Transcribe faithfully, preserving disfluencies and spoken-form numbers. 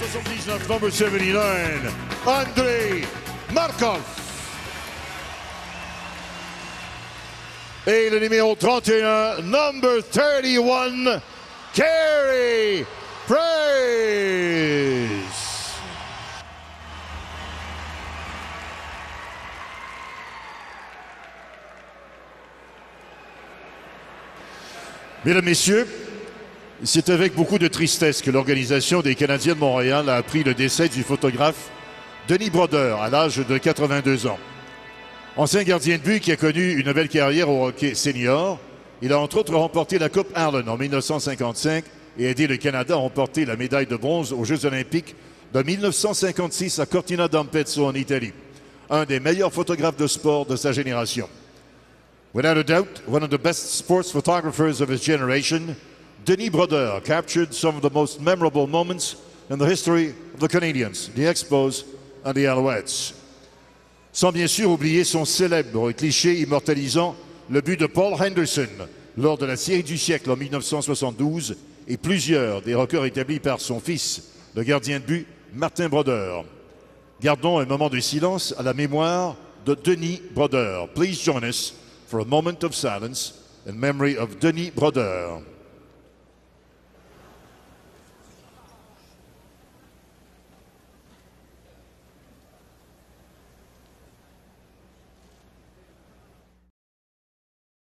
soixante-dix-neuf, number seventy-nine, Andrei Markov. Et le numéro trente et un, number thirty-one, Carey Price. Mesdames, Messieurs, c'est avec beaucoup de tristesse que l'organisation des Canadiens de Montréal a appris le décès du photographe Denis Brodeur à l'âge de quatre-vingt-deux ans. Ancien gardien de but qui a connu une belle carrière au hockey senior, il a entre autres remporté la Coupe Allen en mille neuf cent cinquante-cinq et aidé le Canada à remporter la médaille de bronze aux Jeux olympiques de mille neuf cent cinquante-six à Cortina d'Ampezzo en Italie. Un des meilleurs photographes de sport de sa génération. Without a doubt, one of the best sports photographers of his generation, Denis Brodeur captured some of the most memorable moments in the history of the Canadiens, the Expos and the Alouettes. Sans bien sûr oublier son célèbre cliché immortalisant le but de Paul Henderson lors de la série du siècle en mille neuf cent soixante-douze et plusieurs des records établis par son fils, le gardien de but Martin Brodeur. Gardons un moment de silence à la mémoire de Denis Brodeur. Please join us for a moment of silence in memory of Denis Brodeur.